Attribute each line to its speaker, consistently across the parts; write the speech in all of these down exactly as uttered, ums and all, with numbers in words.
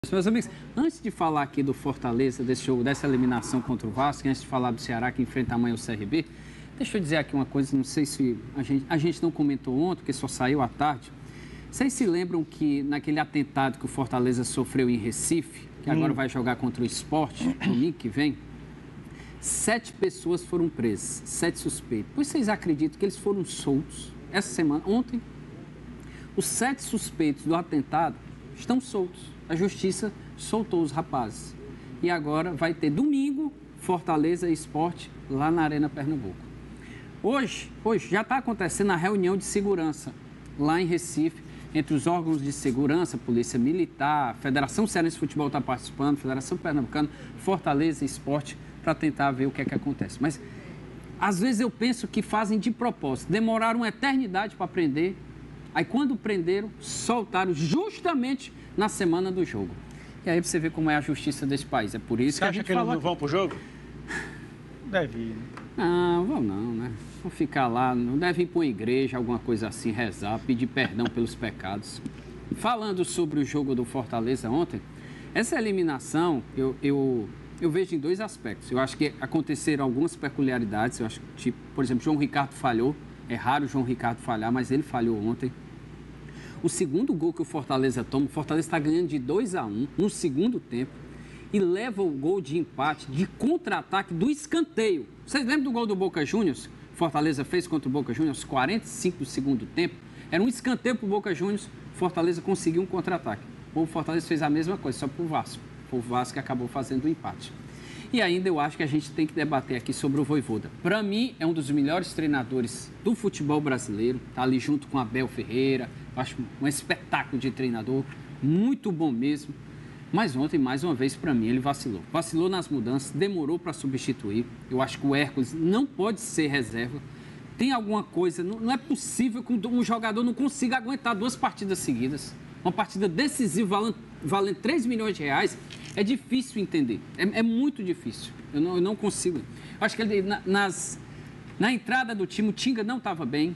Speaker 1: Meus amigos, antes de falar aqui do Fortaleza, desse jogo, dessa eliminação contra o Vasco, antes de falar do Ceará que enfrenta amanhã o C R B, deixa eu dizer aqui uma coisa, não sei se a gente, a gente não comentou ontem, porque só saiu à tarde. Vocês se lembram que naquele atentado que o Fortaleza sofreu em Recife, que agora hum. vai jogar contra o Sport, domingo que vem, sete pessoas foram presas, sete suspeitos. Pois vocês acreditam que eles foram soltos essa semana, ontem? Os sete suspeitos do atentado estão soltos. A Justiça soltou os rapazes. E agora vai ter domingo, Fortaleza e Sport, lá na Arena Pernambuco. Hoje, hoje já está acontecendo a reunião de segurança lá em Recife, entre os órgãos de segurança, Polícia Militar, Federação Cearense de Futebol está participando, Federação Pernambucana, Fortaleza e Sport, para tentar ver o que é que acontece. Mas, às vezes eu penso que fazem de propósito. Demoraram uma eternidade para prender, aí quando prenderam, soltaram justamente na semana do jogo. E aí você vê como é a justiça desse país. É por isso
Speaker 2: você
Speaker 1: que a
Speaker 2: acha
Speaker 1: gente
Speaker 2: que eles
Speaker 1: fala...
Speaker 2: não vão pro jogo? Deve ir.
Speaker 1: Não, vão não, né? Vão ficar lá, não devem ir para uma igreja, alguma coisa assim, rezar, pedir perdão pelos pecados. Falando sobre o jogo do Fortaleza ontem, essa eliminação, eu, eu, eu vejo em dois aspectos. Eu acho que aconteceram algumas peculiaridades. Eu acho que, tipo, por exemplo, João Ricardo falhou. É raro o João Ricardo falhar, mas ele falhou ontem. O segundo gol que o Fortaleza toma, o Fortaleza está ganhando de dois a um no segundo tempo e leva o gol de empate, de contra-ataque do escanteio. Vocês lembram do gol do Boca Juniors? Fortaleza fez contra o Boca Juniors, quarenta e cinco do segundo tempo. Era um escanteio para o Boca Juniors, Fortaleza conseguiu um contra-ataque. O Fortaleza fez a mesma coisa, só para o Vasco. Foi o Vasco que acabou fazendo o empate. E ainda eu acho que a gente tem que debater aqui sobre o Vojvoda. Para mim, é um dos melhores treinadores do futebol brasileiro. Está ali junto com Abel Ferreira. Acho um espetáculo de treinador. Muito bom mesmo. Mas ontem, mais uma vez, para mim, ele vacilou. Vacilou nas mudanças, demorou para substituir. Eu acho que o Hércules não pode ser reserva. Tem alguma coisa... Não, não é possível que um jogador não consiga aguentar duas partidas seguidas. Uma partida decisiva valendo, valendo três milhões de reais... É difícil entender, é, é muito difícil, eu não, eu não consigo. Eu acho que ele, na, nas, na entrada do time, o Tinga não estava bem,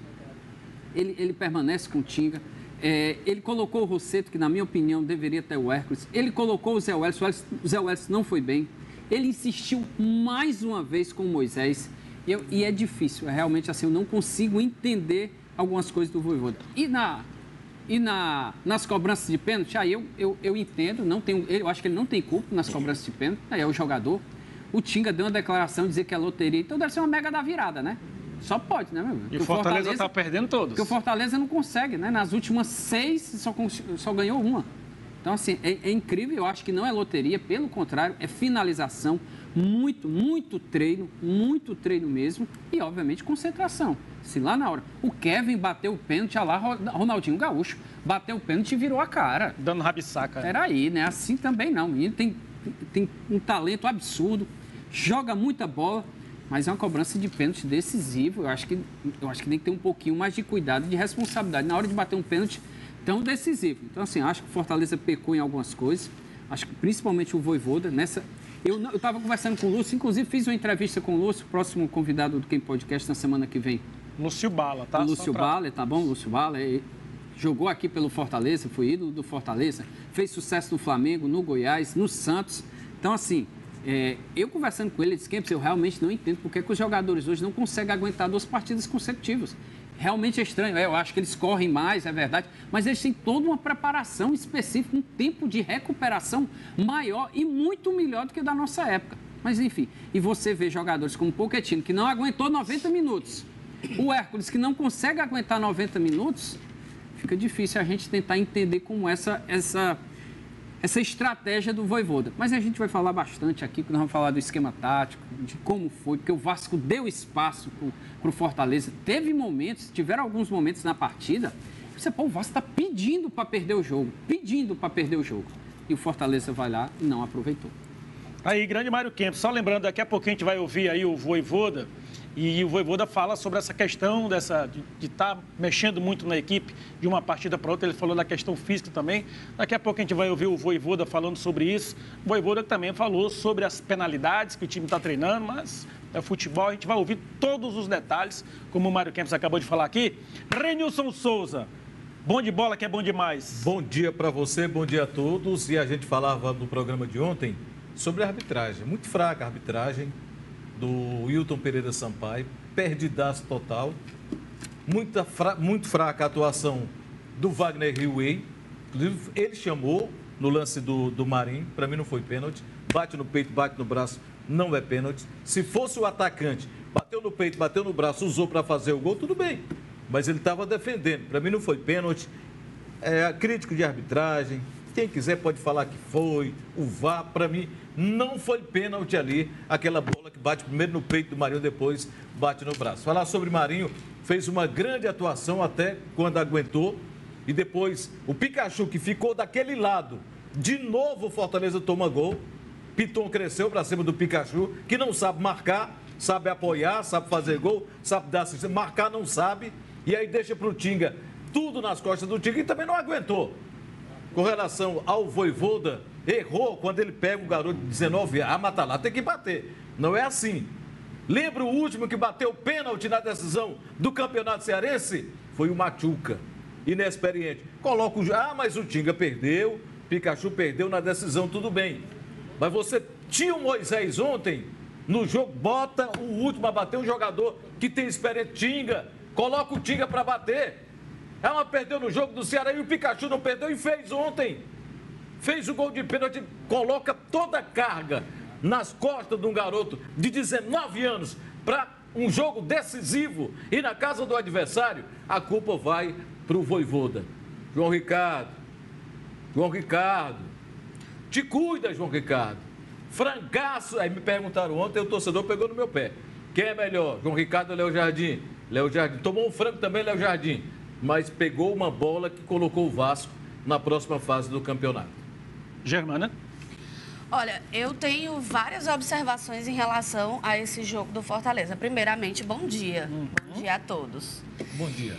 Speaker 1: ele, ele permanece com o Tinga, é, ele colocou o Rossetto, que na minha opinião deveria ter o Hércules, ele colocou o Zé Welles, o Zé Welles não foi bem, ele insistiu mais uma vez com o Moisés, e, eu, e é difícil, é realmente assim, eu não consigo entender algumas coisas do Vojvoda. E na... E na, nas cobranças de pênalti, aí eu, eu, eu entendo, não tenho, eu acho que ele não tem culpa nas cobranças de pênalti, aí é o jogador. O Tinga deu uma declaração, dizer que é loteria, então deve ser uma mega da virada, né? Só pode, né, meu irmão?
Speaker 2: E o Fortaleza está perdendo todos.
Speaker 1: Porque o Fortaleza não consegue, né? Nas últimas seis, só, só ganhou uma. Então, assim, é, é incrível, eu acho que não é loteria, pelo contrário, é finalização, muito, muito treino, muito treino mesmo e, obviamente, concentração. Se lá na hora o Kevin bateu o pênalti, olha lá, Ronaldinho Gaúcho, bateu o pênalti e virou a cara.
Speaker 2: Dando rabisaca.
Speaker 1: Peraí, né? Assim também não. O menino tem, tem um talento absurdo, joga muita bola, mas é uma cobrança de pênalti decisivo. Eu acho que, eu acho que tem que ter um pouquinho mais de cuidado, de responsabilidade na hora de bater um pênalti tão decisivo. Então, assim, acho que o Fortaleza pecou em algumas coisas. Acho que principalmente o Vojvoda, nessa... Eu estava conversando com o Lúcio, inclusive fiz uma entrevista com o Lúcio, próximo convidado do Quem Podcast na semana que vem.
Speaker 2: Lúcio Bala, tá?
Speaker 1: O Lúcio pra... Bala, tá bom? Lúcio Bala, ele jogou aqui pelo Fortaleza, foi ídolo do Fortaleza, fez sucesso no Flamengo, no Goiás, no Santos. Então, assim, é, eu conversando com ele, ele disse que eu realmente não entendo porque que os jogadores hoje não conseguem aguentar duas partidas consecutivas. Realmente é estranho, eu acho que eles correm mais, é verdade, mas eles têm toda uma preparação específica, um tempo de recuperação maior e muito melhor do que da nossa época. Mas enfim, e você vê jogadores como o Pochettino, que não aguentou noventa minutos, o Hércules, que não consegue aguentar noventa minutos, fica difícil a gente tentar entender como essa, essa, essa estratégia do Vojvoda. Mas a gente vai falar bastante aqui, porque nós vamos falar do esquema tático, de como foi, porque o Vasco deu espaço para o Fortaleza. Teve momentos, tiveram alguns momentos na partida, você, pô, o Vasco está pedindo para perder o jogo, pedindo para perder o jogo. E o Fortaleza vai lá e não aproveitou.
Speaker 2: Aí, grande Mário Kempis, só lembrando, daqui a pouquinho a gente vai ouvir aí o Vojvoda, e o Vojvoda fala sobre essa questão dessa, de estar tá mexendo muito na equipe de uma partida para outra. Ele falou da questão física também. Daqui a pouco a gente vai ouvir o Vojvoda falando sobre isso. O Vojvoda também falou sobre as penalidades que o time está treinando, mas é futebol, a gente vai ouvir todos os detalhes, como o Mário Kempis acabou de falar aqui. Renilson Souza, Bom de bola que é bom demais.
Speaker 3: Bom dia para você, bom dia a todos. E a gente falava no programa de ontem sobre a arbitragem. Muito fraca a arbitragem do Wilton Pereira Sampaio, perdidaço total. Muita fra... Muito fraca a atuação do Wagner Riway. Inclusive, ele chamou no lance do, do Marinho. Para mim não foi pênalti. Bate no peito, bate no braço, não é pênalti. Se fosse o atacante, bateu no peito, bateu no braço, usou para fazer o gol, tudo bem. Mas ele estava defendendo. Para mim não foi pênalti. É, crítico de arbitragem. Quem quiser pode falar que foi. O V A R, para mim, não foi pênalti ali. Aquela bola que bate primeiro no peito do Marinho, depois bate no braço. Falar sobre Marinho, fez uma grande atuação até quando aguentou. E depois o Pikachu, que ficou daquele lado. De novo o Fortaleza toma gol. Piton cresceu para cima do Pikachu, que não sabe marcar, sabe apoiar, sabe fazer gol, sabe dar assistência. Marcar não sabe. E aí deixa para o Tinga tudo nas costas do Tinga e também não aguentou. Com relação ao Vojvoda, errou quando ele pega um garoto de dezenove anos. Ah, mas tá lá, tem que bater. Não é assim. Lembra o último que bateu pênalti na decisão do Campeonato Cearense? Foi o Machuca, inexperiente. Coloca o... Ah, mas o Tinga perdeu, Pikachu perdeu na decisão, tudo bem. Mas você tinha o Moisés ontem, no jogo, bota o último a bater, um jogador que tem experiência, Tinga. Coloca o Tinga para bater. Ela perdeu no jogo do Ceará e o Pikachu não perdeu e fez ontem. Fez o gol de pênalti, coloca toda a carga nas costas de um garoto de dezenove anos para um jogo decisivo e na casa do adversário, a culpa vai para o Vojvoda. João Ricardo, João Ricardo, te cuida, João Ricardo. Frangaço, aí me perguntaram ontem, o torcedor pegou no meu pé. Quem é melhor, João Ricardo ou Léo Jardim? Léo Jardim. Tomou um frango também, Léo Jardim. Mas pegou uma bola que colocou o Vasco na próxima fase do campeonato.
Speaker 2: Germana?
Speaker 4: Olha, eu tenho várias observações em relação a esse jogo do Fortaleza. Primeiramente, bom dia. Uhum. Bom dia a todos.
Speaker 3: Bom dia.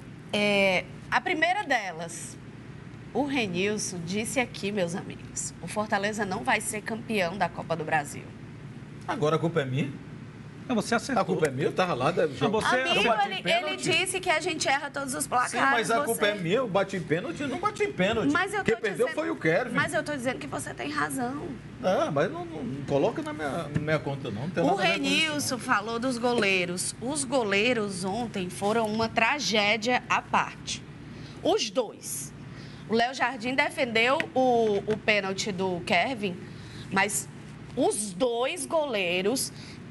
Speaker 4: É, a primeira delas, o Renilson disse aqui, meus amigos, o Fortaleza não vai ser campeão da Copa do Brasil.
Speaker 3: Agora a culpa é minha?
Speaker 2: Não, você acertou.
Speaker 3: A culpa é minha, eu estava lá. Deve...
Speaker 2: Não, você...
Speaker 4: Amigo, ele, ele disse que a gente erra todos os placares.
Speaker 3: Sim, mas a
Speaker 4: você...
Speaker 3: culpa é minha, eu bati em pênalti, eu não bati em pênalti.
Speaker 4: Mas eu tô
Speaker 3: Quem
Speaker 4: dizendo...
Speaker 3: perdeu foi o Kevin.
Speaker 4: Mas eu estou dizendo que você tem razão.
Speaker 3: Ah, mas não, não, não coloca na minha, na minha conta, não. Não tem
Speaker 4: o
Speaker 3: nada
Speaker 4: Renilson falou dos goleiros. Os goleiros ontem foram uma tragédia à parte. Os dois. O Léo Jardim defendeu o, o pênalti do Kevin, mas os dois goleiros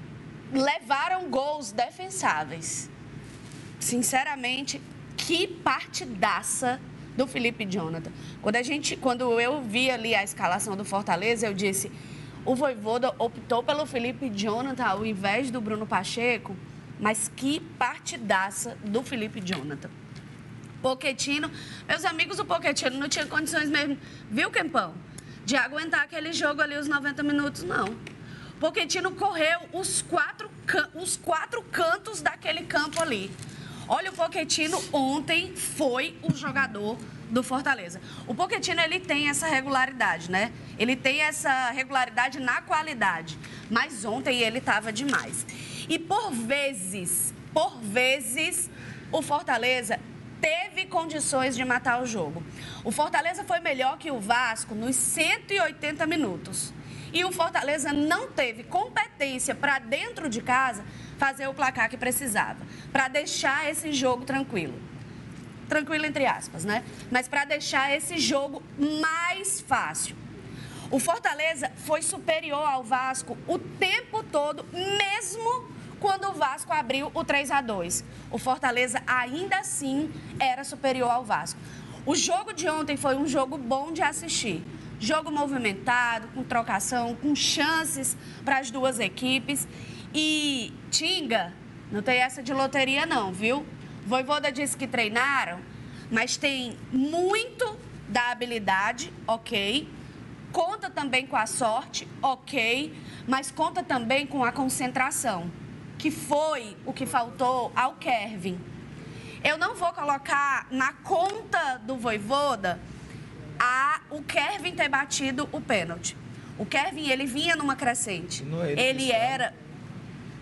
Speaker 4: levaram gols defensáveis. Sinceramente, que partidaça do Felipe Jonathan. Quando, a gente, quando eu vi ali a escalação do Fortaleza, eu disse, o Vojvoda optou pelo Felipe Jonathan ao invés do Bruno Pacheco, mas que partidaça do Felipe Jonathan. Pochettino, meus amigos, o Pochettino não tinha condições mesmo, viu, Kempão? De aguentar aquele jogo ali os noventa minutos, não. Pochettino correu os quatro, os quatro cantos daquele campo ali. Olha, o Pochettino ontem foi o jogador do Fortaleza. O Pochettino, ele tem essa regularidade, né? Ele tem essa regularidade na qualidade. Mas ontem ele estava demais. E por vezes, por vezes, o Fortaleza teve condições de matar o jogo. O Fortaleza foi melhor que o Vasco nos cento e oitenta minutos. E o Fortaleza não teve competência para dentro de casa fazer o placar que precisava, para deixar esse jogo tranquilo. Tranquilo entre aspas, né? Mas para deixar esse jogo mais fácil. O Fortaleza foi superior ao Vasco o tempo todo, mesmo quando o Vasco abriu o três a dois. O Fortaleza ainda assim era superior ao Vasco. O jogo de ontem foi um jogo bom de assistir. Jogo movimentado, com trocação, com chances para as duas equipes. E Tinga, não tem essa de loteria não, viu? Vojvoda disse que treinaram, mas tem muito da habilidade, ok. Conta também com a sorte, ok. Mas conta também com a concentração, que foi o que faltou ao Kevin. Eu não vou colocar na conta do Vojvoda a o Kevin ter batido o pênalti. O Kevin, ele vinha numa crescente.
Speaker 3: Não é ele
Speaker 4: ele era...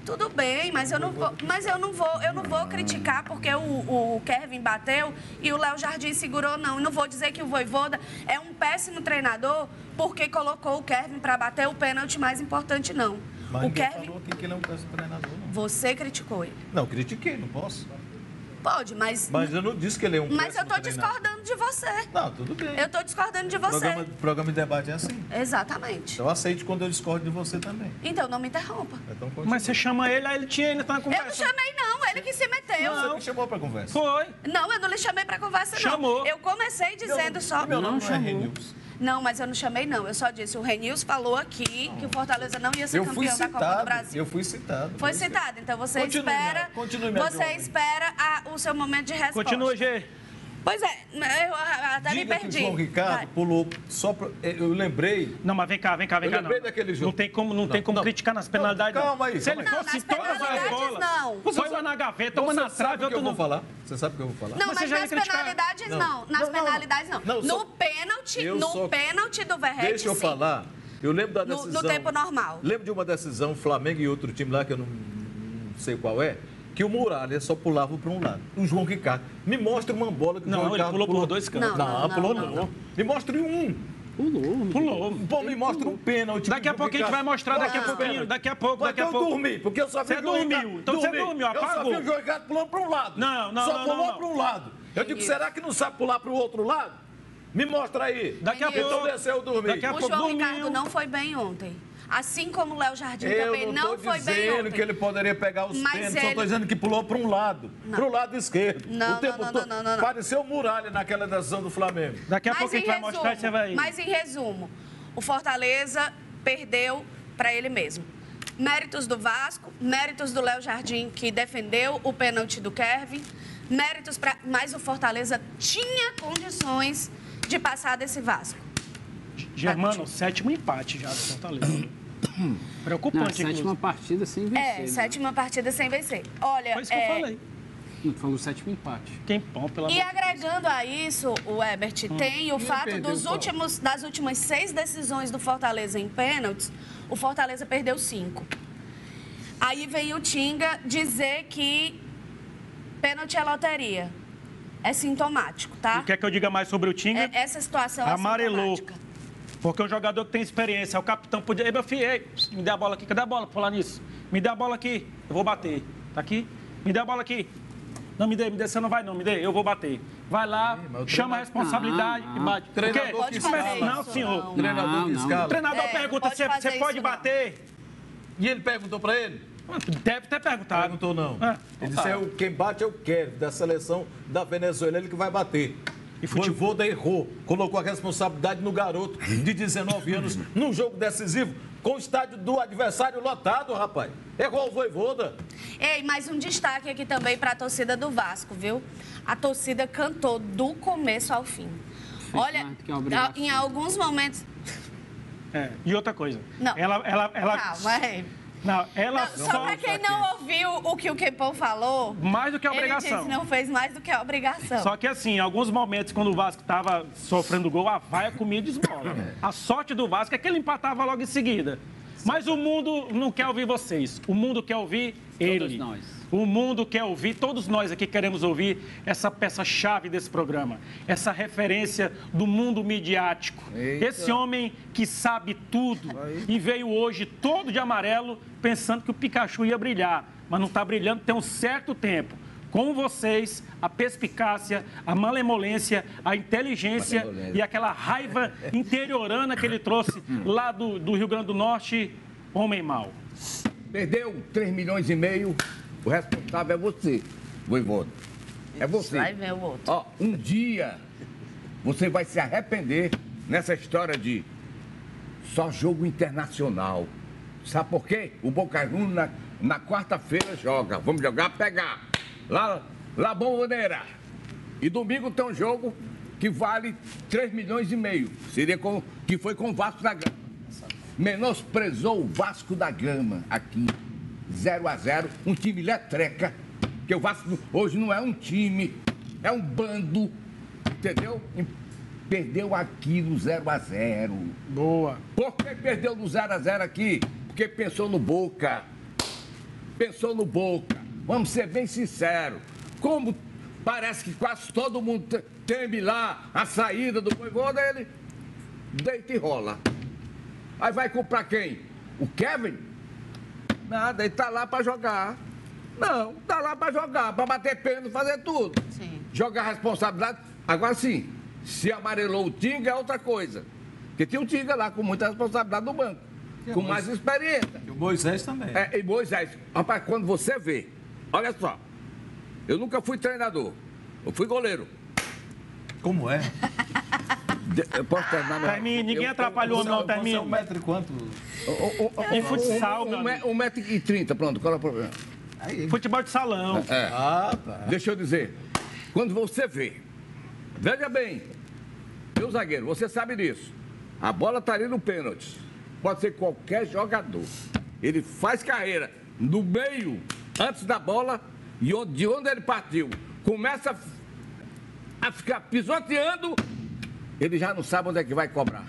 Speaker 4: Tudo bem, mas eu não vou, mas eu não vou, eu não vou criticar porque o, o Kevin bateu e o Léo Jardim segurou, não. Eu não vou dizer que o Vojvoda é um péssimo treinador porque colocou o Kevin para bater o pênalti mais importante, não.
Speaker 3: Mas
Speaker 4: o
Speaker 3: ninguém
Speaker 4: Kevin...
Speaker 3: falou aqui que ele é um péssimo treinador, não.
Speaker 4: Você criticou ele.
Speaker 3: Não, critiquei, não posso.
Speaker 4: Pode, mas...
Speaker 3: Mas eu não disse que ele é um
Speaker 4: Mas eu tô
Speaker 3: treinador.
Speaker 4: discordando de você.
Speaker 3: Não, tudo bem.
Speaker 4: Eu tô discordando de você.
Speaker 3: Programa, programa de debate é assim.
Speaker 4: Exatamente.
Speaker 3: Então aceite quando eu discordo de você também.
Speaker 4: Então, não me interrompa.
Speaker 3: Então, continua.
Speaker 2: Mas você chama ele, aí ele tinha, ele tá na
Speaker 4: Eu não
Speaker 2: conversa.
Speaker 4: chamei, não. Ele que se meteu.
Speaker 3: Você me chamou pra conversa.
Speaker 2: Foi.
Speaker 4: Não, eu não lhe chamei pra conversa, não.
Speaker 2: Chamou.
Speaker 4: Eu comecei dizendo só...
Speaker 3: Meu nome
Speaker 1: Não
Speaker 3: não é
Speaker 1: chamou.
Speaker 3: Renils.
Speaker 4: Não, mas eu não chamei, não. Eu só disse, o Renils falou aqui que o Fortaleza não ia ser
Speaker 3: Eu fui
Speaker 4: campeão da Copa do
Speaker 3: citado.
Speaker 4: Brasil.
Speaker 3: Eu fui citado.
Speaker 4: Foi citado, então você
Speaker 3: Continue,
Speaker 4: espera...
Speaker 3: né? Continue, minha
Speaker 4: Você
Speaker 3: jovem.
Speaker 4: espera a- o seu momento de resposta.
Speaker 2: Continua, G.
Speaker 4: Pois é, eu até me
Speaker 3: Diga que
Speaker 4: perdi.
Speaker 3: o João Ricardo
Speaker 4: Vai.
Speaker 3: pulou só pra... Eu lembrei...
Speaker 2: Não, mas vem cá, vem cá, vem
Speaker 3: Eu
Speaker 2: cá.
Speaker 3: lembrei
Speaker 2: não.
Speaker 3: daquele jogo.
Speaker 2: Não tem como, não tem
Speaker 3: Não,
Speaker 2: como
Speaker 3: não.
Speaker 2: criticar nas penalidades.
Speaker 3: Não, calma aí,
Speaker 2: Se ele
Speaker 3: calma
Speaker 4: aí.
Speaker 2: fosse
Speaker 4: Não, nas
Speaker 2: todas as
Speaker 4: penalidades,
Speaker 2: bolas,
Speaker 4: não.
Speaker 2: foi uma na gaveta, uma
Speaker 3: Você
Speaker 2: na
Speaker 3: sabe
Speaker 2: trave,
Speaker 3: o que eu
Speaker 2: outra
Speaker 3: vou
Speaker 2: no...
Speaker 3: falar? Você sabe o que eu vou falar?
Speaker 4: Não,
Speaker 2: Mas
Speaker 4: mas
Speaker 2: você já ia
Speaker 4: nas
Speaker 2: criticar.
Speaker 4: penalidades, não.
Speaker 3: Não.
Speaker 4: Nas
Speaker 3: Não, não,
Speaker 4: penalidades, não.
Speaker 3: não,
Speaker 4: no
Speaker 3: só-
Speaker 4: pênalti,
Speaker 3: Eu
Speaker 4: no
Speaker 3: só-
Speaker 4: pênalti do Verrete,
Speaker 3: Deixa eu
Speaker 4: sim.
Speaker 3: falar. Eu lembro da
Speaker 4: No-
Speaker 3: decisão...
Speaker 4: no tempo normal.
Speaker 3: Lembro de uma decisão, Flamengo e outro time lá, que eu não, não sei qual é, que o Muralha só pulava para um lado. O João Ricardo. Me mostra uma bola que o
Speaker 2: Não,
Speaker 3: João
Speaker 2: ele
Speaker 3: Ricardo
Speaker 2: pulou por dois cantos.
Speaker 4: Não,
Speaker 3: Não,
Speaker 4: não, não,
Speaker 3: pulou
Speaker 4: não,
Speaker 3: não. Me mostre um.
Speaker 1: Pulou.
Speaker 2: Pulou.
Speaker 3: Pô, me mostra um pênalti.
Speaker 2: Daqui a pouco a gente vai mostrar, daqui a
Speaker 3: Não.
Speaker 2: pouquinho, daqui a pouco,
Speaker 3: Mas
Speaker 2: daqui a
Speaker 3: eu
Speaker 2: pouco.
Speaker 3: dormi, porque eu só vi
Speaker 2: Você
Speaker 3: o João
Speaker 2: dormiu,
Speaker 3: Ricardo-
Speaker 2: então você
Speaker 3: dormi.
Speaker 2: dormiu,
Speaker 3: Eu só
Speaker 2: apagou.
Speaker 3: vi o João Ricardo pulando para um lado.
Speaker 2: Não, não,
Speaker 3: Só
Speaker 2: não,
Speaker 3: pulou
Speaker 2: não, não.
Speaker 3: para um lado. Eu digo, será que não sabe pular para o outro lado? Me mostra aí.
Speaker 2: Daqui a
Speaker 4: Menino.
Speaker 2: pouco.
Speaker 3: Então desceu dormir.
Speaker 2: Daqui a
Speaker 4: O
Speaker 2: pouco
Speaker 4: João
Speaker 2: dormiu.
Speaker 4: Ricardo não foi bem ontem. Assim como o Léo Jardim
Speaker 3: Eu
Speaker 4: também
Speaker 3: não
Speaker 4: não
Speaker 3: estou
Speaker 4: foi bem
Speaker 3: dizendo
Speaker 4: ontem.
Speaker 3: que ele poderia pegar os
Speaker 4: Mas
Speaker 3: pênaltis, só
Speaker 4: ele-
Speaker 3: estou dizendo que pulou para um lado, para o lado esquerdo.
Speaker 4: Não,
Speaker 3: o tempo
Speaker 4: não, não,
Speaker 3: todo.
Speaker 4: não, não, não.
Speaker 3: Pareceu Muralha naquela decisão do Flamengo.
Speaker 2: Daqui a
Speaker 4: Mas
Speaker 2: pouco a
Speaker 4: em
Speaker 2: gente vai
Speaker 4: resumo,
Speaker 2: mostrar e você vai...
Speaker 4: Mas em resumo, o Fortaleza perdeu para ele mesmo. Méritos do Vasco, méritos do Léo Jardim, que defendeu o pênalti do Kevin, méritos para... Mas o Fortaleza tinha condições de passar desse Vasco.
Speaker 2: Germano, sétimo empate já do Fortaleza.
Speaker 1: Na
Speaker 2: Preocupante,
Speaker 1: sétima
Speaker 2: inclusive.
Speaker 1: partida sem vencer.
Speaker 4: É,
Speaker 1: né?
Speaker 4: sétima partida sem vencer. Olha,
Speaker 2: Foi isso que
Speaker 4: é,
Speaker 2: eu falei.
Speaker 1: Não, falou sétimo empate.
Speaker 2: Quem pão, pelo
Speaker 4: E
Speaker 2: amor de Deus.
Speaker 4: agregando a isso, o Ebert, tem o fato
Speaker 3: perdeu
Speaker 4: dos
Speaker 3: qual?
Speaker 4: últimos, das últimas seis decisões do Fortaleza em pênaltis, o Fortaleza perdeu cinco. Aí vem o Tinga dizer que pênalti é loteria. É sintomático, tá?
Speaker 2: Quer que eu diga mais sobre o Tinga?
Speaker 4: É- essa situação
Speaker 2: Amarelou.
Speaker 4: é sintomática.
Speaker 2: Porque um jogador que tem experiência, o capitão podia... Ei, meu filho, ei, me dê a bola aqui. Cadê a bola pra falar nisso? Me dê a bola aqui. Eu vou bater. Tá aqui? Me dê a bola aqui. Não, me dê, me dê. Você não vai, não. Me dê. Eu vou bater. Vai lá,
Speaker 3: mas o
Speaker 2: chama a responsabilidade
Speaker 1: Não,
Speaker 2: e
Speaker 1: não.
Speaker 2: bate. O quê?
Speaker 3: Treinador
Speaker 4: Pode
Speaker 3: que
Speaker 4: fazer
Speaker 3: escala.
Speaker 2: Não,
Speaker 4: isso,
Speaker 2: senhor.
Speaker 4: não.
Speaker 3: Treinador
Speaker 1: Não,
Speaker 3: que
Speaker 1: não.
Speaker 2: O
Speaker 3: escala.
Speaker 2: treinador
Speaker 4: É, não
Speaker 2: pergunta,
Speaker 4: pode
Speaker 2: você,
Speaker 4: fazer
Speaker 2: você
Speaker 4: isso,
Speaker 2: pode
Speaker 4: não.
Speaker 2: bater?
Speaker 3: E ele perguntou para ele?
Speaker 2: Deve ter perguntado.
Speaker 3: Perguntou não.
Speaker 2: Ah,
Speaker 3: Ele
Speaker 2: então
Speaker 3: disse,
Speaker 2: tá.
Speaker 3: é o quem bate é o Kevin, da seleção da Venezuela, ele que vai bater.
Speaker 2: E
Speaker 3: E
Speaker 2: futebol-
Speaker 3: Vojvoda errou, colocou a responsabilidade no garoto de dezenove anos, num jogo decisivo, com o estádio do adversário lotado, rapaz. Errou o Vojvoda.
Speaker 4: Ei, mais um destaque aqui também para a torcida do Vasco, viu? A torcida cantou do começo ao fim. Olha,
Speaker 1: mais do que a obrigação.
Speaker 4: em alguns momentos...
Speaker 2: É. E outra coisa.
Speaker 4: Não.
Speaker 2: Ela, ela, ela...
Speaker 4: Calma, ei.
Speaker 2: Não, ela
Speaker 4: Não, só para quem não ouviu o que o Kempão falou,
Speaker 2: Mais do que a
Speaker 4: ele
Speaker 2: obrigação.
Speaker 4: disse não fez mais do que a obrigação.
Speaker 2: Só que assim, em alguns momentos, quando o Vasco estava sofrendo gol, a vaia comia de esmola. A sorte do Vasco é que ele empatava logo em seguida. Mas o mundo não quer ouvir vocês. O mundo quer ouvir ele.
Speaker 1: nós.
Speaker 2: O mundo quer ouvir, todos nós aqui queremos ouvir essa peça-chave desse programa. Essa referência do mundo midiático.
Speaker 5: Eita.
Speaker 2: Esse homem que sabe tudo e veio hoje todo de amarelo pensando que o Pikachu ia brilhar. Mas não está brilhando tem um certo tempo. Com vocês, a perspicácia, a malemolência, a inteligência
Speaker 5: Malemolência.
Speaker 2: e aquela raiva interiorana que ele trouxe lá do, do Rio Grande do Norte, homem mau.
Speaker 5: Perdeu três milhões e meio, o responsável é você, Vojvoda. É você.
Speaker 4: Vai ver o outro.
Speaker 5: Ó, um dia você vai se arrepender nessa história de só jogo internacional. Sabe por quê? O Boca Juniors na, na quarta-feira joga. Vamos jogar, pegar. Lá, lá Bomboneira. E domingo tem um jogo que vale três milhões e meio. Seria com, que foi com o Vasco da Gama. Menosprezou o Vasco da Gama aqui. zero a zero, um time letreca. Porque o Vasco hoje não é um time, é um bando. Entendeu? E perdeu aqui no zero a zero.
Speaker 2: Boa.
Speaker 5: Por que perdeu no zero a zero aqui? Porque pensou no Boca. pensou no Boca. Vamos ser bem sinceros. Como parece que quase todo mundo teme lá a saída do Voivoda, ele deita e rola. Aí vai comprar quem? O Kevin? Nada, ele tá lá para jogar. Não, tá lá para jogar, para bater pênalti, fazer tudo.
Speaker 4: Sim.
Speaker 5: Jogar responsabilidade. Agora sim, se amarelou o Tinga é outra coisa. Porque tinha o Tinga lá com muita responsabilidade no banco, com mais experiência.
Speaker 3: E o Moisés também.
Speaker 5: É, e Moisés, rapaz, quando você vê, olha só, eu nunca fui treinador, eu fui goleiro.
Speaker 3: Como é?
Speaker 5: De- Eu posso terminar meu...
Speaker 2: Termine, ninguém
Speaker 5: eu-
Speaker 2: atrapalhou,
Speaker 3: Você-
Speaker 2: não,
Speaker 3: Você é
Speaker 2: termine.
Speaker 3: um metro e quanto?
Speaker 2: Em futsal, meu
Speaker 5: um,
Speaker 2: amigo.
Speaker 5: um, um metro e trinta, pronto, qual é o problema?
Speaker 3: Aí.
Speaker 2: Futebol de salão.
Speaker 5: É.
Speaker 3: Ah, tá.
Speaker 5: Deixa eu dizer, quando você vê, veja bem, meu zagueiro, você sabe disso. A bola está ali no pênalti. Pode ser qualquer jogador. Ele faz carreira no meio, antes da bola, e onde- de onde ele partiu. Começa a, a ficar pisoteando, ele já não sabe onde é que vai cobrar.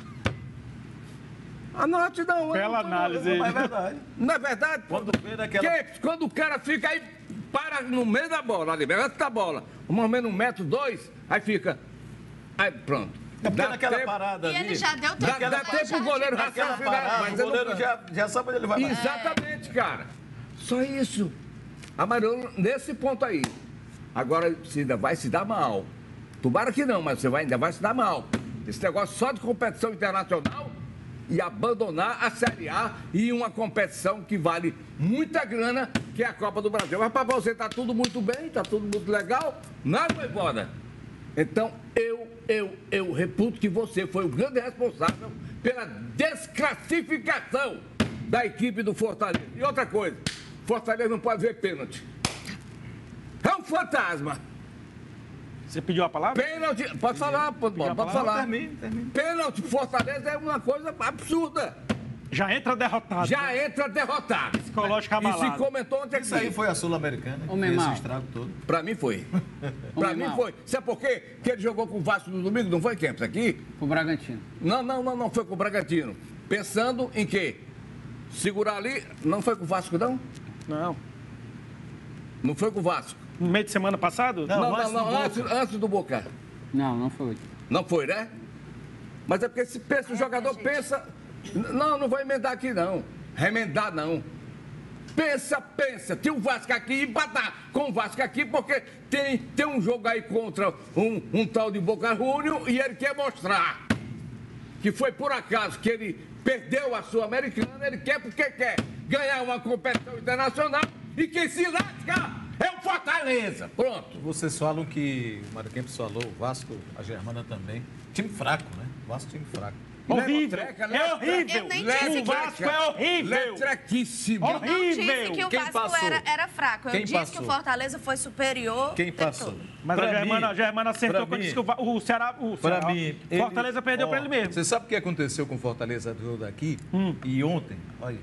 Speaker 5: Anote não.
Speaker 2: Bela
Speaker 5: não, não,
Speaker 2: análise.
Speaker 5: não,
Speaker 3: É verdade.
Speaker 5: não é verdade?
Speaker 3: Quando vê daquela-
Speaker 5: Que- quando o cara fica aí, para no meio da bola, ali, antes da bola, mais ou menos um metro, dois, aí fica. Aí pronto.
Speaker 3: É porque
Speaker 5: Dá
Speaker 3: naquela
Speaker 5: tempo-
Speaker 3: parada
Speaker 4: E
Speaker 3: ali...
Speaker 4: ele já deu tempo.
Speaker 5: Dá, dá
Speaker 4: né,
Speaker 5: tempo o
Speaker 4: Jardim?
Speaker 5: goleiro
Speaker 3: Naquela
Speaker 5: raciocinar,
Speaker 3: parada,
Speaker 5: mas
Speaker 3: o
Speaker 5: eu não-
Speaker 3: goleiro já, já sabe onde ele vai bater.
Speaker 5: Exatamente, cara. Só isso. Amarelo nesse ponto aí. Agora, você ainda vai se dar mal. Tomara que não, mas você vai, ainda vai se dar mal. Esse negócio só de competição internacional e abandonar a Série A e uma competição que vale muita grana, que é a Copa do Brasil. Mas para você tá tudo muito bem, tá tudo muito legal, não foi embora. Então, eu, eu, eu reputo que você foi o grande responsável pela desclassificação da equipe do Fortaleza. E outra coisa, Fortaleza não pode ver pênalti. É um fantasma.
Speaker 2: Você pediu a palavra?
Speaker 5: Pênalti, pode falar, pode, pode
Speaker 2: palavra?
Speaker 5: falar.
Speaker 3: Termine, termine.
Speaker 5: Pênalti, Fortaleza é uma coisa absurda.
Speaker 2: Já entra derrotado.
Speaker 5: Já entra derrotado.
Speaker 2: Psicológico
Speaker 5: E se
Speaker 2: abalado.
Speaker 5: comentou ontem
Speaker 3: Isso aí
Speaker 5: aqui.
Speaker 3: foi a Sul-Americana, que
Speaker 1: Homem
Speaker 3: fez esse
Speaker 1: mau.
Speaker 3: estrago todo.
Speaker 5: Pra mim foi. Pra
Speaker 1: Homem
Speaker 5: mim
Speaker 1: mau.
Speaker 5: foi. Sabe por quê? Porque ele jogou com o Vasco no domingo, não foi, Kempis, aqui?
Speaker 1: O Bragantino.
Speaker 5: Não, não, não, não foi com o Bragantino. Pensando em quê? Segurar ali. Não foi com o Vasco, não?
Speaker 2: Não.
Speaker 5: Não foi com o Vasco.
Speaker 2: No meio de semana passado?
Speaker 3: Não,
Speaker 5: Não, não,
Speaker 3: antes do
Speaker 5: não,
Speaker 3: Boca.
Speaker 5: antes, antes do Boca.
Speaker 1: Não, não foi.
Speaker 5: Não foi, né? Mas é porque se pensa, o jogador pensa. Não, não vou emendar aqui, não. Remendar, não. Pensa, pensa. Tem o Vasco aqui e empatar com o Vasco aqui, porque tem, tem um jogo aí contra um, um tal de Boca Juniors e ele quer mostrar que foi por acaso que ele perdeu a Sul-Americana, ele quer porque quer ganhar uma competição internacional e quem se lasca é o Fortaleza. Pronto.
Speaker 3: Vocês falam que o Mário Kempis falou, o Vasco, a Germana também. Time fraco, né? O Vasco time fraco.
Speaker 2: Horrível.
Speaker 5: Letreca,
Speaker 2: É
Speaker 5: letreca.
Speaker 2: horrível.
Speaker 4: Eu nem
Speaker 5: Letreca.
Speaker 4: disse
Speaker 2: O Vasco é horrível.
Speaker 5: Letrequíssimo.
Speaker 4: Eu não disse
Speaker 2: Horrível.
Speaker 4: que o
Speaker 3: Quem
Speaker 4: Vasco
Speaker 3: passou?
Speaker 4: era, era fraco. Eu
Speaker 3: Quem
Speaker 4: disse
Speaker 3: passou?
Speaker 4: que o Fortaleza foi superior.
Speaker 3: Quem
Speaker 4: o tempo
Speaker 3: passou?
Speaker 4: todo.
Speaker 2: Mas
Speaker 3: Pra
Speaker 2: a Germana,
Speaker 3: mim-
Speaker 2: a Germana acertou
Speaker 3: pra
Speaker 2: quando
Speaker 3: mim-
Speaker 2: disse que o, Va- o Ceará... O
Speaker 3: Para
Speaker 2: Ceará,
Speaker 3: mim,
Speaker 2: o Fortaleza perdeu
Speaker 3: ó,
Speaker 2: pra ele mesmo.
Speaker 3: Você sabe o que aconteceu com o Fortaleza do jogo daqui? E ontem, olha.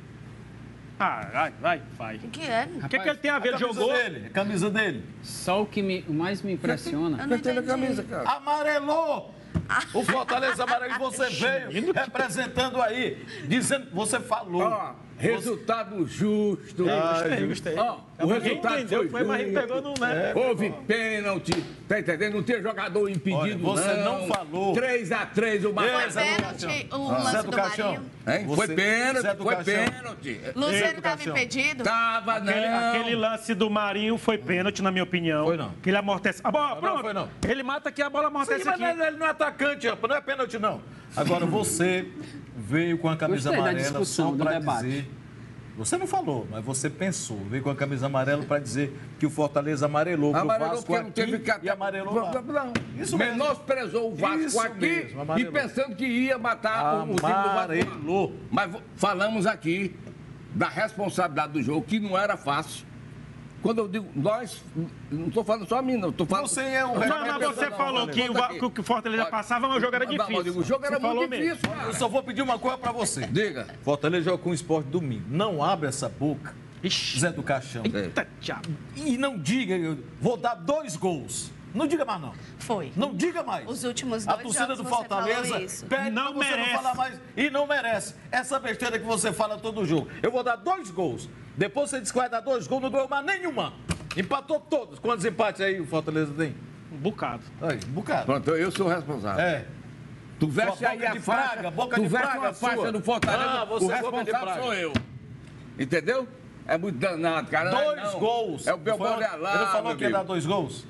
Speaker 2: Ah, vai, vai, vai.
Speaker 4: O que é?
Speaker 2: O que, que ele tem a ver?
Speaker 3: A
Speaker 2: Ele
Speaker 3: camisa
Speaker 2: jogou...
Speaker 3: dele, a camisa dele.
Speaker 1: Só o que me, o mais me
Speaker 4: Eu
Speaker 1: impressiona.
Speaker 4: não
Speaker 5: Gostei da
Speaker 4: entendi.
Speaker 5: camisa, cara.
Speaker 3: Amarelou! O Fortaleza amarelo, você veio representando aí, dizendo, você falou.
Speaker 5: Ó, resultado justo.
Speaker 2: Gostei, gostei.
Speaker 5: Ó, o
Speaker 2: Ninguém
Speaker 5: resultado
Speaker 2: entendeu,
Speaker 5: foi
Speaker 2: foi, mas
Speaker 5: justo.
Speaker 2: pegou no... Né?
Speaker 5: Houve pênalti, tá entendendo? Não tinha jogador impedido,
Speaker 3: Olha, você não falou.
Speaker 5: três a três o
Speaker 4: Foi
Speaker 5: Marcos.
Speaker 3: Zé do
Speaker 4: pênalti o
Speaker 3: Zé
Speaker 4: lance
Speaker 3: do
Speaker 4: do
Speaker 3: Caixão.
Speaker 4: Marinho?
Speaker 5: Hein?
Speaker 3: Você-
Speaker 5: Foi
Speaker 3: Zé
Speaker 5: pênalti,
Speaker 3: do
Speaker 5: foi
Speaker 3: Caixão.
Speaker 5: pênalti.
Speaker 4: Luciano estava
Speaker 3: Caixão.
Speaker 4: impedido?
Speaker 5: Tava,
Speaker 2: Aquele,
Speaker 5: não.
Speaker 2: aquele lance do Marinho foi pênalti, na minha opinião.
Speaker 3: Foi não.
Speaker 2: Que ele amortece. A bola,
Speaker 3: Não, não
Speaker 2: pronto.
Speaker 3: foi não.
Speaker 2: Ele mata aqui, a bola amortece
Speaker 3: Sim, mas
Speaker 2: aqui.
Speaker 3: ele não é atacante, rapaz, não é pênalti, não. Agora, você veio com a camisa
Speaker 1: Gostei da
Speaker 3: amarela
Speaker 1: discussão,
Speaker 3: só
Speaker 1: do
Speaker 3: para
Speaker 1: debate.
Speaker 3: dizer... Você não falou, mas você pensou. Veio com a camisa amarela para dizer que o Fortaleza amarelou pro
Speaker 5: Amarelou
Speaker 3: Vasco
Speaker 5: porque não
Speaker 3: aqui
Speaker 5: teve que...
Speaker 3: e amarelou lá.
Speaker 5: Não,
Speaker 3: Isso mesmo.
Speaker 5: menosprezou o Vasco
Speaker 3: Isso
Speaker 5: aqui
Speaker 3: mesmo,
Speaker 5: e
Speaker 3: amarelou.
Speaker 5: pensando que ia matar o, o time do Vasco.
Speaker 3: Amarelou.
Speaker 5: Mas v- falamos aqui da responsabilidade do jogo, que não era fácil. Quando eu digo nós, não estou falando só a mim, não. Estou falando...
Speaker 3: Você é um
Speaker 2: Não, mas
Speaker 5: representante,
Speaker 2: você
Speaker 5: não,
Speaker 2: falou
Speaker 5: não,
Speaker 2: que o,
Speaker 5: não,
Speaker 2: Va-
Speaker 5: aqui.
Speaker 2: que o Fortaleza
Speaker 5: Olha,
Speaker 2: passava, mas o jogo era
Speaker 5: não, não,
Speaker 2: difícil.
Speaker 5: eu digo, o jogo era
Speaker 2: Você falou
Speaker 5: muito
Speaker 2: mesmo.
Speaker 5: difícil,
Speaker 3: Eu
Speaker 5: cara.
Speaker 3: só vou pedir uma coisa para você.
Speaker 5: Diga.
Speaker 3: Fortaleza joga com o esporte domingo. Não abre essa boca,
Speaker 2: Ixi.
Speaker 3: Zé do Caixão.
Speaker 2: Eita, diabo.
Speaker 3: E não diga, eu vou dar dois gols. Não diga mais, não.
Speaker 4: Foi.
Speaker 3: Não diga mais.
Speaker 4: Os últimos
Speaker 3: A
Speaker 4: dois
Speaker 3: torcida
Speaker 4: jogos
Speaker 3: do
Speaker 4: você
Speaker 3: Fortaleza
Speaker 4: falou isso.
Speaker 3: pede
Speaker 2: Não
Speaker 3: pra você
Speaker 2: merece.
Speaker 3: não falar mais. E não merece. Essa besteira que você fala todo jogo. Eu vou dar dois gols. Depois você diz que vai dar dois gols, não ganhou mais nenhuma. Empatou todos. Quantos empates aí o Fortaleza tem?
Speaker 2: Um bocado.
Speaker 3: Aí, um bocado.
Speaker 5: Pronto, eu sou o responsável.
Speaker 3: É.
Speaker 5: Tu veste
Speaker 3: Sua
Speaker 5: aí
Speaker 3: boca
Speaker 5: a
Speaker 3: de
Speaker 5: faixa,
Speaker 3: praga, boca
Speaker 5: tu
Speaker 3: de
Speaker 5: veste
Speaker 3: praga
Speaker 5: uma faixa
Speaker 3: sua.
Speaker 5: do Fortaleza,
Speaker 3: Ah, você
Speaker 5: o
Speaker 3: é boca de
Speaker 5: responsável
Speaker 3: praga.
Speaker 5: sou eu. Entendeu? É muito danado, cara.
Speaker 3: Dois
Speaker 5: Não,
Speaker 3: gols.
Speaker 5: É o Belbão de
Speaker 3: Ele
Speaker 5: Alá,
Speaker 3: falou
Speaker 5: meu
Speaker 3: que ia dar
Speaker 5: amigo.
Speaker 3: dois gols?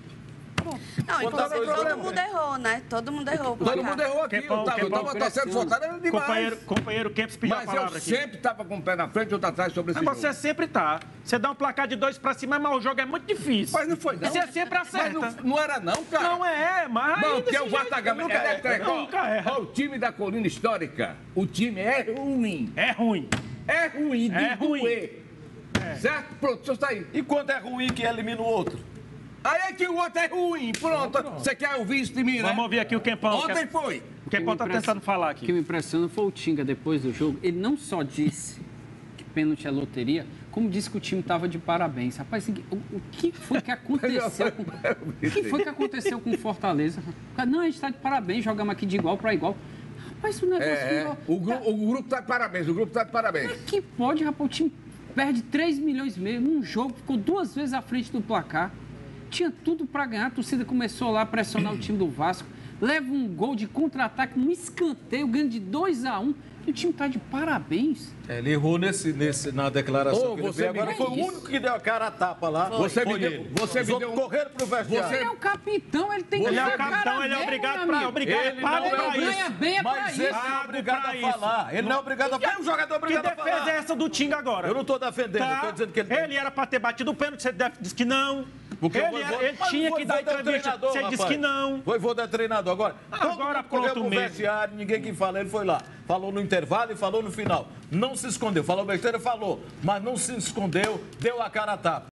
Speaker 4: Não,
Speaker 3: Vou dar
Speaker 4: inclusive
Speaker 3: dois
Speaker 4: todo
Speaker 3: gols.
Speaker 4: mundo errou, né? Todo mundo errou. o
Speaker 5: Todo
Speaker 4: placar.
Speaker 5: mundo errou aqui.
Speaker 2: Quempão,
Speaker 5: Eu tava, eu
Speaker 2: Quempão,
Speaker 5: tava torcendo Fortaleza demais.
Speaker 2: Companheiro, companheiro Kempis pediu a
Speaker 5: Mas eu
Speaker 2: palavra aqui.
Speaker 5: sempre tava com o pé na frente e outro atrás sobre esse
Speaker 2: Mas você
Speaker 5: jogo.
Speaker 2: sempre tá. Você dá um placar de dois pra cima, mas o jogo é muito difícil.
Speaker 5: Mas não foi, não.
Speaker 2: E você sempre
Speaker 5: Mas
Speaker 2: acerta.
Speaker 5: não, não era não, cara.
Speaker 2: Não é, mas...
Speaker 5: Não,
Speaker 2: aí
Speaker 5: porque
Speaker 2: desse
Speaker 5: o
Speaker 2: jeito,
Speaker 5: Vatagama
Speaker 2: nunca
Speaker 5: é
Speaker 2: erra.
Speaker 5: elétrico.
Speaker 2: Nunca erra.
Speaker 5: Ó, o time da Colina Histórica, o time é ruim.
Speaker 2: É ruim.
Speaker 5: É ruim de
Speaker 2: É ruim.
Speaker 5: doer. Certo? Pronto, deixa eu sair.
Speaker 3: E quando é ruim que elimina o outro?
Speaker 5: Aí é que o outro é ruim. Pronto. Você quer ouvir isso de mim, né?
Speaker 2: Vamos ouvir aqui o Kempão.
Speaker 5: Ontem foi.
Speaker 2: O Kempão tá tentando falar
Speaker 1: O que
Speaker 2: aqui.
Speaker 1: me impressiona foi o Tinga depois do jogo. Ele não só disse que pênalti é loteria, como disse que o time estava de parabéns. Rapaz, o, o que foi que aconteceu com, o que foi que aconteceu com o Fortaleza? Não, a gente está de parabéns, jogamos aqui de igual para igual. Rapaz, o negócio
Speaker 5: É,
Speaker 1: virou-
Speaker 5: o, gru- o grupo tá de parabéns, o grupo tá de parabéns.
Speaker 1: Como é que pode, rapaz? O time perde três milhões e meio num jogo, ficou duas vezes à frente do placar. Tinha tudo para ganhar, a torcida começou lá a pressionar o time do Vasco. Leva um gol de contra-ataque num escanteio, ganha de dois a um. E o time tá de parabéns.
Speaker 3: É, ele errou nesse, nesse, na declaração
Speaker 5: Ô,
Speaker 3: que ele
Speaker 5: você
Speaker 3: fez.
Speaker 5: me
Speaker 3: Agora
Speaker 5: deu
Speaker 3: foi o
Speaker 1: isso.
Speaker 3: único que deu a cara a tapa lá.
Speaker 5: Você me
Speaker 3: Foi
Speaker 5: deu-
Speaker 3: ele.
Speaker 5: você
Speaker 3: Os
Speaker 5: me
Speaker 3: outros
Speaker 5: deu um-
Speaker 3: correram pro vestiário.
Speaker 1: Ele é o capitão, ele tem que
Speaker 2: Ele é
Speaker 1: dar
Speaker 2: o
Speaker 1: a cara
Speaker 2: capitão, ele é
Speaker 1: mesmo,
Speaker 2: obrigado
Speaker 1: meu
Speaker 2: pra
Speaker 1: amigo.
Speaker 2: obrigado,
Speaker 3: Ele
Speaker 2: pago
Speaker 3: não é
Speaker 2: pra
Speaker 1: Ele
Speaker 2: isso.
Speaker 1: ganha bem é pra
Speaker 3: Mas
Speaker 1: isso.
Speaker 3: esse não é
Speaker 2: Pago
Speaker 3: obrigado
Speaker 2: pra
Speaker 3: a
Speaker 2: isso.
Speaker 3: falar. Ele não é obrigado a falar. Tem um jogador
Speaker 2: Que
Speaker 3: obrigado a
Speaker 2: defesa é
Speaker 3: falar.
Speaker 2: essa do Tinga agora?
Speaker 3: Eu não estou defendendo,
Speaker 2: Tá?
Speaker 3: eu estou dizendo que ele tem.
Speaker 2: Ele era pra ter batido o pênalti, você deve- disse que não.
Speaker 3: Porque
Speaker 2: ele
Speaker 3: o Voivoda-
Speaker 2: era- ele
Speaker 3: Mas
Speaker 2: tinha
Speaker 3: o
Speaker 2: que dar
Speaker 3: Voivoda é o
Speaker 2: entrevista,
Speaker 3: treinador,
Speaker 2: você disse
Speaker 3: rapaz.
Speaker 2: que não.
Speaker 3: Voivoda é treinador. Agora, todo
Speaker 2: Agora
Speaker 3: mundo correu
Speaker 2: pronto
Speaker 3: pro
Speaker 2: mesmo.
Speaker 3: vestiário, ninguém que fala. Ele foi lá, falou no intervalo e falou no final. Não se escondeu. Falou besteira, falou. Mas não se escondeu, deu a cara a tapa.